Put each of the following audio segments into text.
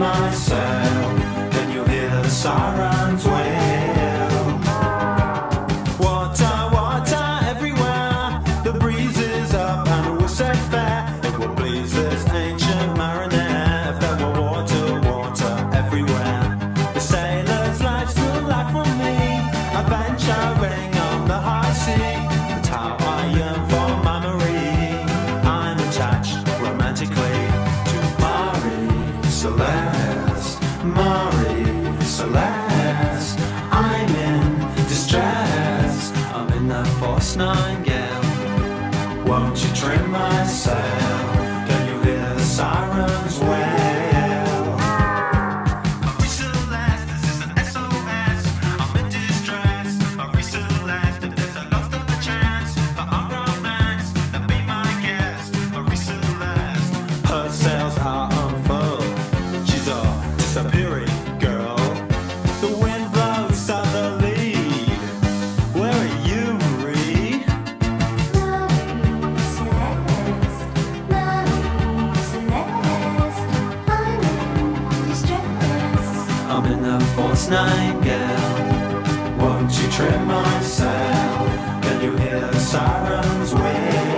my sail, then you'll hear the sirens wail. Water, water everywhere, the breeze is up and we're set fair. It will please this ancient mariner if there were water, water everywhere. The sailor's life's the life for me, adventuring on the high sea. That's how I yearn for my Marie. I'm attached romantically to Marie Celeste, Marie Celeste. I'm in distress, I'm in that Force 9 gale. Won't you trim my sail? Can you hear the sirens wail? Marie Celeste, this is an SOS. I'm in distress. Marie Celeste, if there's a ghost of a chance for our romance, then be my guest. Marie Celeste, her sails are unfurled. She's a disappearing girl. The wind blows southerly. Where are you, Marie? Marie Celeste, Marie Celeste, I'm in distress. I'm in the Force 9 gale. Won't you trim my sail? Can you hear the sirens wail?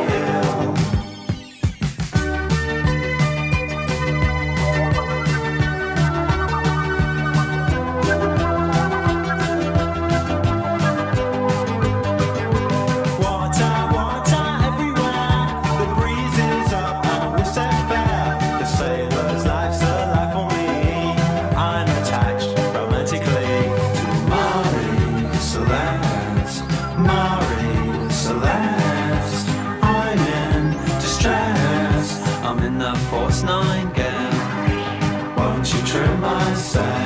Water, water everywhere, the breeze is up and we're set fair. The sailor's life's a life for me. I'm attached romantically to Marie Celeste, Marie Celeste. I'm in distress, I'm in the Force 9 gale. Won't you trim my sail?